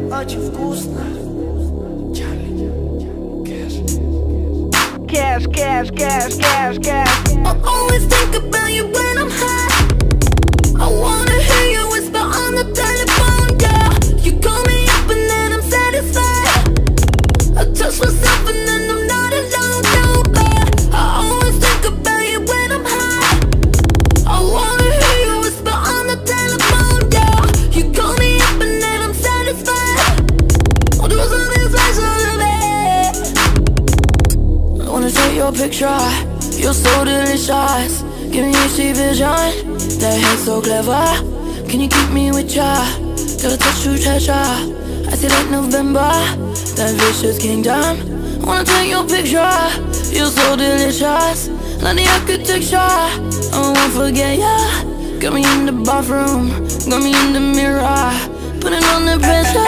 очень вкусно. Cash, cash, cash, cash, cash. I always think about you when I'm high. I wanna hear you whisper on the telephone, girl. You call me up and then I'm satisfied. I touch myself and then I'm not alone, no, but I always think about you when I'm high. I wanna hear you whisper on the telephone, girl. You call me up and then I'm satisfied. I'll do something special to me. I wanna take your picture. You're so delicious, giving you see vision. That head so clever. Can you keep me with ya? Gotta touch true treasure. I see like November, that vicious kingdom. I wanna take your picture. You're so delicious, like the architecture. I won't forget ya. Got me in the bathroom, got me in the mirror, putting on the pressure.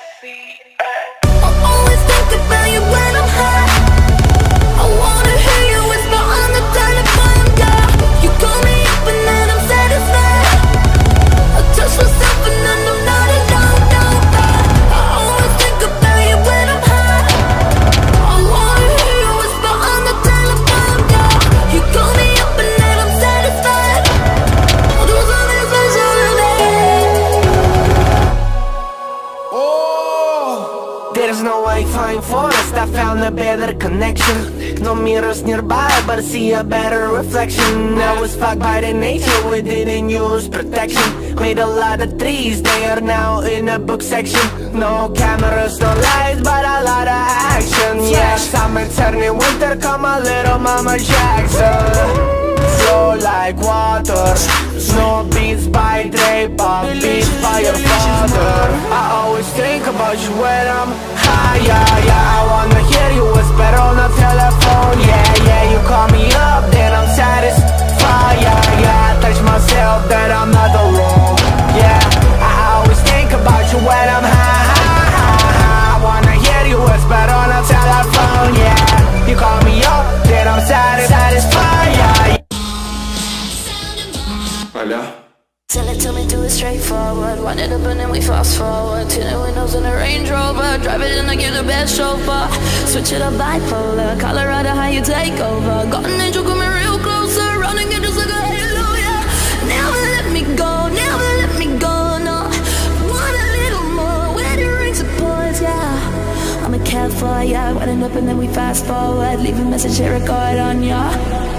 I always think about you when I'm high. I wanna hear you whisper on the telephone, girl. You call me up and then I'm satisfied. I touch myself and then I'm not alone, no, but I always think about you when I'm high. I wanna hear you whisper on the telephone, girl. You call me up and then I'm satisfied. I'll do something special today. Oh, there's no Wi-Fi for us. I found a better connection. No mirrors nearby, but I see a better reflection. I was fucked by the nature, we didn't use protection. Made a lot of trees, they are now in a book section. No cameras, no lights, but a lot of action. Yeah, summer turning winter, come a little Mama Jackson. Flow like water, no beats by Dre, but beats by your father. I always think about you when I'm high, yeah, yeah. I wanna hear you whisper on the telephone, yeah, yeah. You call me up, then I'm satisfied, yeah, yeah. I touch myself, then I'm not alone, yeah. I always think about you when I'm high. I wanna hear you whisper on the telephone, yeah. You call me up, then I'm satisfied, yeah. Tell it to me, do it straightforward. Wind it up and then we fast forward. Tinted windows in a Range Rover. Drive it and I get the best chauffeur. Switch it up bipolar. Colorado, how you take over. Got an angel coming real closer. Running it just like a hallelujah. Never let me go, never let me go, no. Want a little more, where the ring supports, yeah. I'm a cat for ya. Winding up and then we fast forward. Leave a message, hit record on ya.